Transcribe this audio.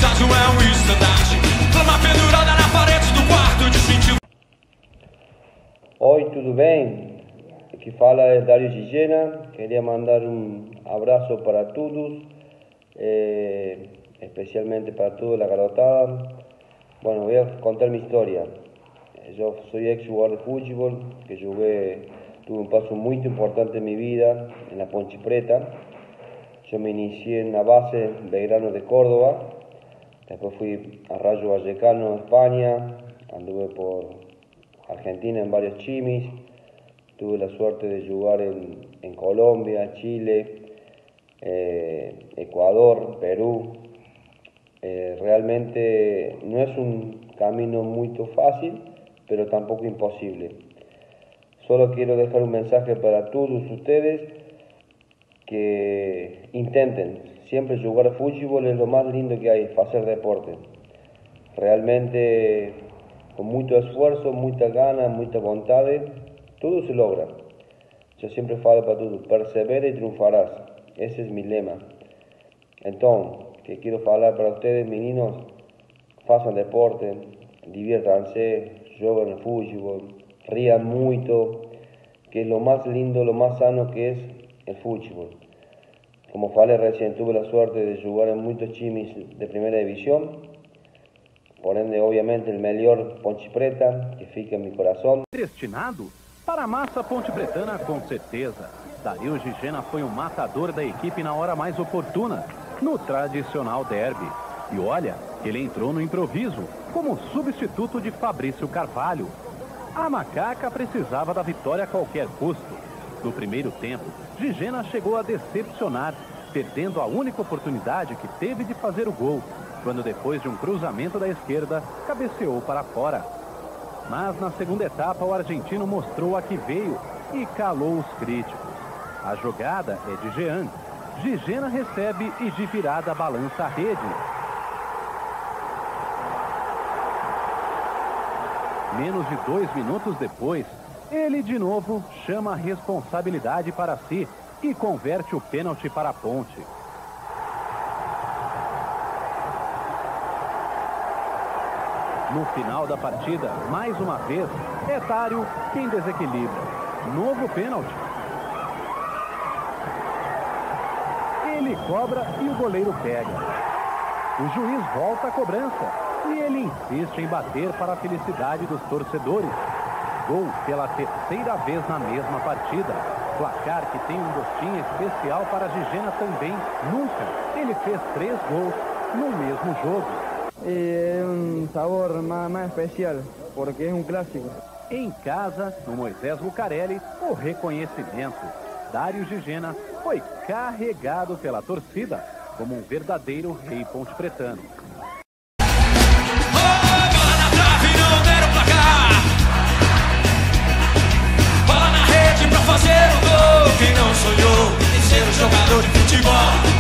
estádio é um estandarte, flama pendurada na parede do quarto, distintivo. Oi, tudo bem? Aqui fala é Dario Gigena. Queria mandar um abraço para todos, especialmente para toda a garotada. Bueno, voy a contar mi historia. Yo soy ex jugador de fútbol, que tuve un paso muy importante en mi vida en la Ponte Preta. Yo me inicié en la base Belgrano de Córdoba, después fui a Rayo Vallecano, España, anduve por Argentina en varios chimis, tuve la suerte de jugar en Colombia, Chile, Ecuador, Perú. Realmente no es un camino muy fácil, pero tampoco imposible. Solo quiero dejar un mensaje para todos ustedes, que intenten siempre jugar fútbol, es lo más lindo que hay, hacer deporte. Realmente con mucho esfuerzo, mucha gana, mucha voluntad, todo se logra. Yo siempre falo para todos, persevera y triunfarás. Ese es mi lema. Entonces, que quiero falar para ustedes, meninos, façam deporte, diviértanse, joguen fútbol, rían mucho, que es lo más lindo, lo más sano que es el fútbol. Como falei recién, tuve la suerte de jugar en muchos chimis de primera división, por ende, obviamente, el melhor Ponte Preta, que fica en mi corazón. Destinado para a massa pontepretana, com certeza. Dario Gigena foi um matador da equipe na hora mais oportuna, no tradicional derby. E olha, ele entrou no improviso, como substituto de Fabrício Carvalho. A macaca precisava da vitória a qualquer custo. No primeiro tempo, Gigena chegou a decepcionar, perdendo a única oportunidade que teve de fazer o gol, quando depois de um cruzamento da esquerda, cabeceou para fora. Mas na segunda etapa, o argentino mostrou a que veio e calou os críticos. A jogada é de Jean. Gigena recebe e de virada balança a rede. Menos de 2 minutos depois, ele de novo chama a responsabilidade para si e converte o pênalti para a Ponte. No final da partida, mais uma vez, é Dario quem desequilibra. Novo pênalti. Ele cobra e o goleiro pega. O juiz volta a cobrança e ele insiste em bater para a felicidade dos torcedores. Gol pela terceira vez na mesma partida. Placar que tem um gostinho especial para Gigena também. Nunca ele fez 3 gols no mesmo jogo. É um sabor mais especial, porque é um clássico. Em casa, no Moisés Lucarelli, o reconhecimento. Dario Gigena foi carregado pela torcida como um verdadeiro rei pontepretano. Bola na trave, não deram placar. Bola na rede pra fazer o gol. Quem não sonhou em ser um jogador de futebol?